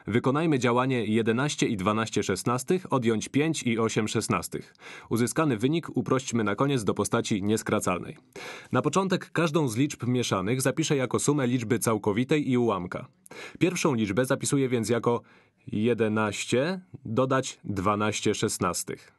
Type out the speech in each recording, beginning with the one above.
Wykonajmy działanie 11 i 12 szesnastych odjąć 5 i 8 szesnastych. Uzyskany wynik uprośćmy na koniec do postaci nieskracalnej. Na początek każdą z liczb mieszanych zapiszę jako sumę liczby całkowitej i ułamka. Pierwszą liczbę zapisuję więc jako 11 dodać 12 szesnastych.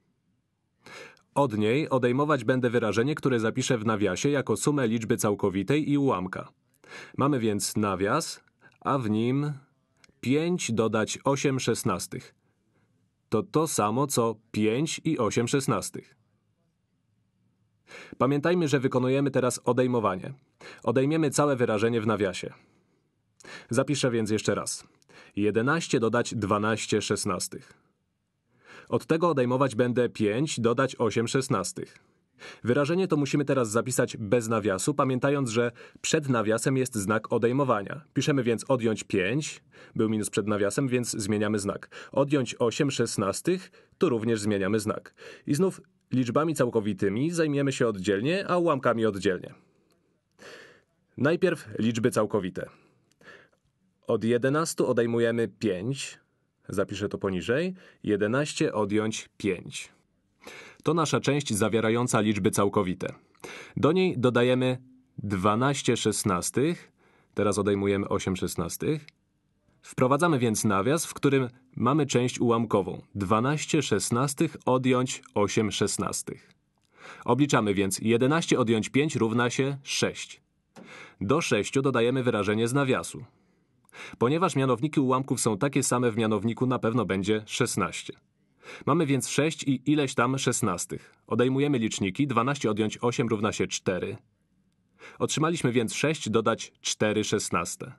Od niej odejmować będę wyrażenie, które zapiszę w nawiasie jako sumę liczby całkowitej i ułamka. Mamy więc nawias, a w nim 5 dodać 8 szesnastych. To samo, co 5 i 8 szesnastych. Pamiętajmy, że wykonujemy teraz odejmowanie. Odejmiemy całe wyrażenie w nawiasie. Zapiszę więc jeszcze raz. 11 dodać 12 szesnastych. Od tego odejmować będę 5 dodać 8 szesnastych. Wyrażenie to musimy teraz zapisać bez nawiasu, pamiętając, że przed nawiasem jest znak odejmowania. Piszemy więc odjąć 5, był minus przed nawiasem, więc zmieniamy znak. Odjąć 8 szesnastych, tu również zmieniamy znak. I znów liczbami całkowitymi zajmiemy się oddzielnie, a ułamkami oddzielnie. Najpierw liczby całkowite. Od 11 odejmujemy 5. Zapiszę to poniżej. 11 odjąć 5. To nasza część zawierająca liczby całkowite. Do niej dodajemy 12 szesnastych. Teraz odejmujemy 8 szesnastych. Wprowadzamy więc nawias, w którym mamy część ułamkową. 12 szesnastych odjąć 8 szesnastych. Obliczamy więc 11 odjąć 5 równa się 6. Do 6 dodajemy wyrażenie z nawiasu. Ponieważ mianowniki ułamków są takie same w mianowniku, na pewno będzie 16. Mamy więc 6 i ileś tam szesnastych. Odejmujemy liczniki. 12 odjąć 8 równa się 4. Otrzymaliśmy więc 6 dodać 4 szesnaste.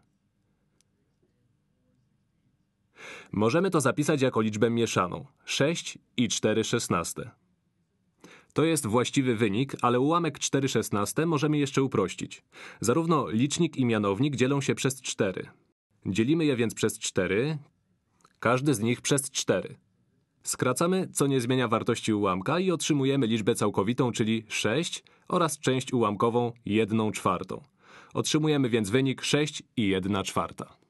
Możemy to zapisać jako liczbę mieszaną. 6 i 4 szesnaste. To jest właściwy wynik, ale ułamek 4 szesnaste możemy jeszcze uprościć. Zarówno licznik i mianownik dzielą się przez 4. Dzielimy je więc przez 4, każdy z nich przez 4. Skracamy, co nie zmienia wartości ułamka i otrzymujemy liczbę całkowitą, czyli 6 oraz część ułamkową 1/4. Otrzymujemy więc wynik 6 i 1/4.